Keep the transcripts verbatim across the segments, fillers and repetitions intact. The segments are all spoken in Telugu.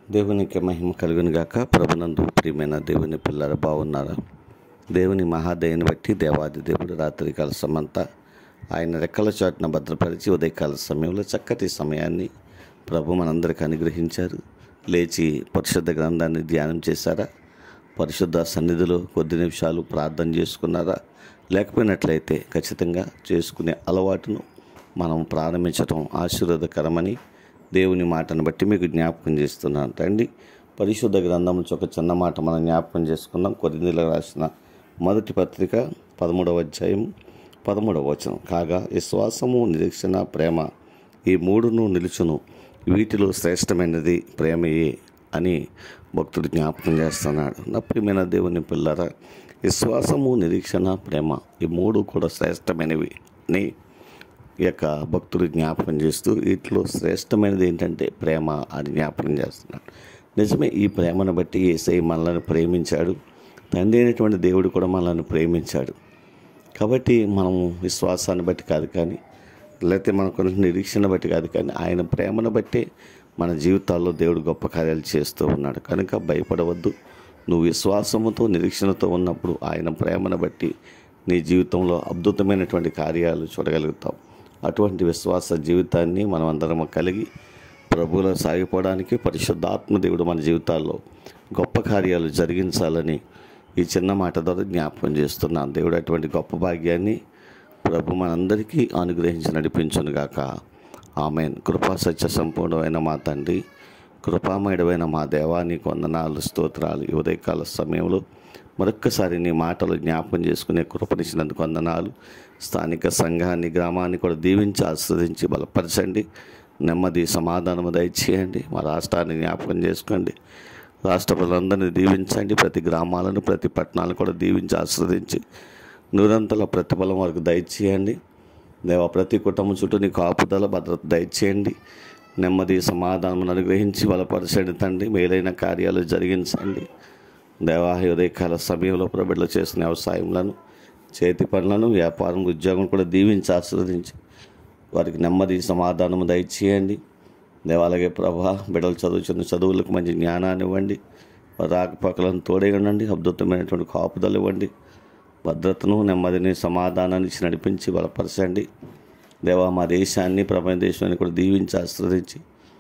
దేవునికి మహిమ కలుగును గాక. ప్రభునందు ప్రియమైన దేవుని పిల్లలు బాగున్నారా? దేవుని మహాదయని బట్టి దేవాది దేవుడు రాత్రికాల సమంతా ఆయన రెక్కల చాటున భద్రపరిచి ఉదయకాల సమయంలో చక్కటి సమయాన్ని ప్రభు మనందరికీ అనుగ్రహించారు. లేచి పరిశుద్ధ గ్రంథాన్ని ధ్యానం చేశారా? పరిశుద్ధ సన్నిధిలో కొద్ది నిమిషాలు ప్రార్థన చేసుకున్నారా? లేకపోయినట్లయితే ఖచ్చితంగా చేసుకునే అలవాటును మనం ప్రారంభించడం ఆశీర్వాదకరమని దేవుని మాటను బట్టి మీకు జ్ఞాపకం చేస్తున్నాను. తండ్రి, పరిశుద్ధ గ్రంథం నుంచి ఒక చిన్న మాట మనం జ్ఞాపకం చేసుకుందాం. కొరింథీయులకు రాసిన మొదటి పత్రిక పదమూడవ అధ్యాయం పదమూడవ వచనం. కాగా విశ్వాసము, నిరీక్షణ, ప్రేమ ఈ మూడును నిలుచును, వీటిలో శ్రేష్టమైనది ప్రేమయే అని భక్తుడు జ్ఞాపకం చేస్తున్నాడు. నా ప్రియమైన దేవుని పిల్లరా, విశ్వాసము, నిరీక్షణ, ప్రేమ ఈ మూడు కూడా శ్రేష్టమైనవి అని ఈ యొక్క భక్తుడు జ్ఞాపకం చేస్తూ వీటిలో శ్రేష్టమైనది ఏంటంటే ప్రేమ అని జ్ఞాపకం చేస్తున్నాడు. నిజమే, ఈ ప్రేమను బట్టి యేసయ్య మనల్ని ప్రేమించాడు. తండ్రి అయినటువంటి దేవుడు కూడా మనల్ని ప్రేమించాడు. కాబట్టి మనం విశ్వాసాన్ని బట్టి కాదు కానీ, లేకపోతే మనకు నిరీక్షణ బట్టి కాదు కానీ, ఆయన ప్రేమను బట్టే మన జీవితాల్లో దేవుడు గొప్ప కార్యాలు చేస్తూ ఉన్నాడు. కనుక భయపడవద్దు. నువ్వు విశ్వాసముతో నిరీక్షణతో ఉన్నప్పుడు ఆయన ప్రేమను బట్టి నీ జీవితంలో అద్భుతమైనటువంటి కార్యాలు చూడగలుగుతావు. అటువంటి విశ్వాస జీవితాన్ని మనం అందరం కలిగి ప్రభువులో సాగిపోవడానికి పరిశుద్ధాత్మ దేవుడు మన జీవితాల్లో గొప్ప కార్యాలు జరిగించాలని ఈ చిన్న మాట ద్వారా జ్ఞాపకం చేస్తున్నాను. దేవుడు అటువంటి గొప్ప భాగ్యాన్ని ప్రభు మనందరికీ అనుగ్రహించి నడిపించునుగాక. ఆమేన్. కృపా సత్య సంపూర్ణమైన మా తండ్రి, కృపామయుడమైన మా దేవా, నీకు వందనాలు, స్తోత్రాలు. ఈ ఉదయకాల సమయంలో మరొక్కసారి నీ మాటలు జ్ఞాపకం చేసుకునే కృపనిచ్చినందుకు వందనాలు. స్థానిక సంఘాన్ని, గ్రామాన్ని కూడా దీవించి ఆస్వాదించి బలపరచండి. నెమ్మది, సమాధానము దయచేయండి. మా రాష్ట్రాన్ని జ్ఞాపకం చేసుకోండి. రాష్ట్ర ప్రజలందరినీ దీవించండి. ప్రతి గ్రామాలను, ప్రతి పట్టణాలను కూడా దీవించి ఆస్వాదించి నిరంతర ప్రతిఫలం వరకు దయచేయండి. దేవా, ప్రతి కుటుంబం చుట్టూ నీ కాపుదల, భద్రత దయచేయండి. నెమ్మది, సమాధానం అనుగ్రహించి బలపరచండి తండ్రి. మేలైన కార్యాలు జరిగించండి. దేవా, ఉదయకాల సమయంలో ప్రభుత్వం చేసిన వ్యవసాయంలను, చేతి పనులను, వ్యాపారం, ఉద్యోగం కూడా దీవించి ఆశీర్వదించి వారికి నెమ్మది, సమాధానము దయచేయండి. దేవా, అలాగే ప్రభా, బిడ్డలు చదువుతున్న చదువులకు మంచి జ్ఞానాన్ని ఇవ్వండి. వారి రాకపోకలను తోడే ఉండండి. అద్భుతమైనటువంటి కాపుదలు ఇవ్వండి. భద్రతను, నెమ్మదిని, సమాధానాన్ని ఇచ్చి నడిపించి బలపరచండి. దేవా, మా దేశాన్ని, ప్రపంచ దేశాన్ని కూడా దీవించి ఆశీర్వదించి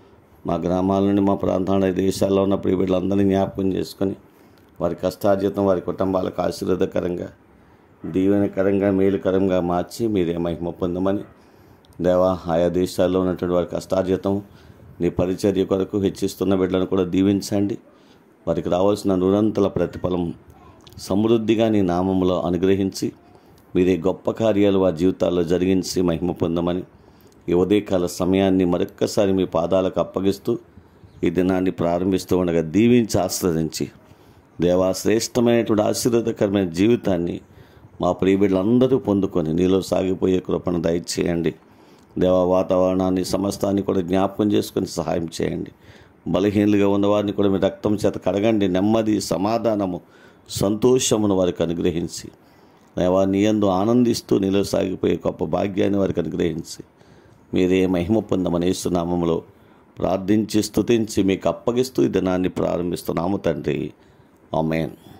మా గ్రామాల నుండి, మా ప్రాంతాల దేశాల్లో ఉన్న ప్రియ బిడ్డలందరినీ జ్ఞాపకం చేసుకొని వారి కష్టార్జితం వారి కుటుంబాలకు ఆశీర్వాదకరంగా, దీవెనకరంగా, మేలుకరంగా మార్చి మీరే మహిమ పొందమని దేవా, ఆయా దేశాల్లో ఉన్నటువంటి వారి కష్టార్జితం నీ పరిచర్య కొరకు హెచ్చిస్తున్న బిడ్డలను కూడా దీవించండి. వారికి రావాల్సిన నిరంతర ప్రతిఫలం సమృద్ధిగా నీ నామములో అనుగ్రహించి మీరే గొప్ప కార్యాలు వారి జీవితాల్లో జరిగించి మహిమ పొందమని ఈ ఉదయకాల సమయాన్ని మరొక్కసారి మీ పాదాలకు అప్పగిస్తూ ఈ దినాన్ని ప్రారంభిస్తూ ఉండగా దీవించి ఆస్వాదించి దేవా, శ్రేష్టమైనటువంటి ఆశీర్వాదకరమైన జీవితాన్ని మా ప్రియ బిడ్డలందరూ పొందుకొని నీలో సాగిపోయే కృపను దయచేయండి. దేవా, వాతావరణాన్ని, సమస్తాన్ని కూడా జ్ఞాపకం చేసుకొని సహాయం చేయండి. బలహీనులుగా ఉన్నవారిని కూడా మీ రక్తం చేత కడగండి. నెమ్మది, సమాధానము, సంతోషమును వారికి అనుగ్రహించి దేవా, నీ యందు ఆనందిస్తూ నీలో సాగిపోయే గొప్ప భాగ్యాన్ని వారికి అనుగ్రహించి మీరే మహిమ పొందమని యేసునామములో ప్రార్థించి స్తుతించి మీకు అప్పగిస్తూ ఈ దినాన్ని ప్రారంభిస్తున్నాము తండ్రి. ఆమేన్.